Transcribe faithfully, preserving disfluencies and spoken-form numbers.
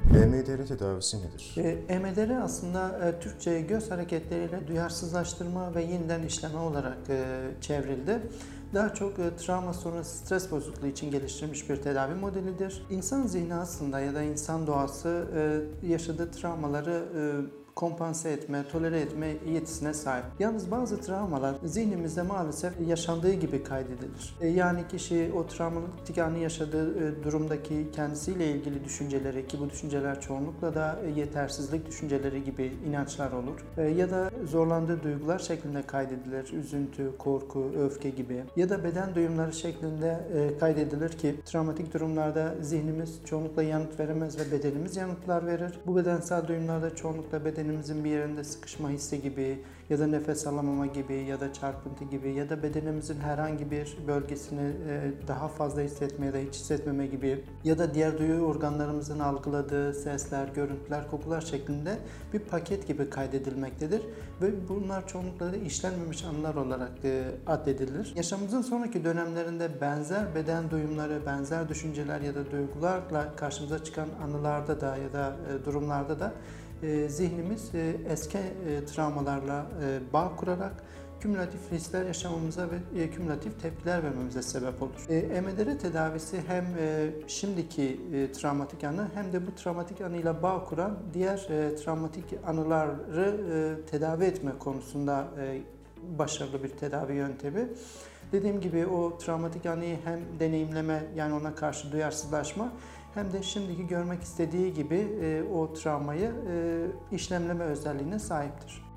E M D R tedavisi nedir? E M D R aslında e, Türkçe göz hareketleriyle duyarsızlaştırma ve yeniden işleme olarak e, çevrildi. Daha çok e, travma sonrası stres bozukluğu için geliştirilmiş bir tedavi modelidir. İnsan zihni aslında ya da insan doğası e, yaşadığı travmaları e, kompanse etme, tolere etme yetisine sahip. Yalnız bazı travmalar zihnimizde maalesef yaşandığı gibi kaydedilir. E, yani kişi o travmatik anı yaşadığı e, durumdaki kendisiyle ilgili düşünceleri, ki bu düşünceler çoğunlukla da e, yetersizlik düşünceleri gibi inançlar olur. E, ya da zorlandığı duygular şeklinde kaydedilir. Üzüntü, korku, öfke gibi. Ya da beden duyumları şeklinde e, kaydedilir ki travmatik durumlarda zihnimiz çoğunlukla yanıt veremez ve bedenimiz yanıtlar verir. Bu bedensel duyumlarda çoğunlukla beden bedenimizin bir yerinde sıkışma hissi gibi ya da nefes alamama gibi ya da çarpıntı gibi ya da bedenimizin herhangi bir bölgesini daha fazla hissetme ya da hiç hissetmeme gibi ya da diğer duyu organlarımızın algıladığı sesler, görüntüler, kokular şeklinde bir paket gibi kaydedilmektedir ve bunlar çoğunlukla da işlenmemiş anılar olarak addedilir. Yaşamımızın sonraki dönemlerinde benzer beden duyumları, benzer düşünceler ya da duygularla karşımıza çıkan anılarda da ya da durumlarda da E, zihnimiz e, eski e, travmalarla e, bağ kurarak kümülatif riskler yaşamamıza ve e, kümülatif tepkiler vermemize sebep olur. E, E M D R tedavisi hem e, şimdiki e, travmatik anı hem de bu travmatik anıyla bağ kuran diğer e, travmatik anıları e, tedavi etme konusunda e, başarılı bir tedavi yöntemi. Dediğim gibi o travmatik anıyı hem deneyimleme, yani ona karşı duyarsızlaşma, hem de şimdiki görmek istediği gibi e, o travmayı e, işlemleme özelliğine sahiptir.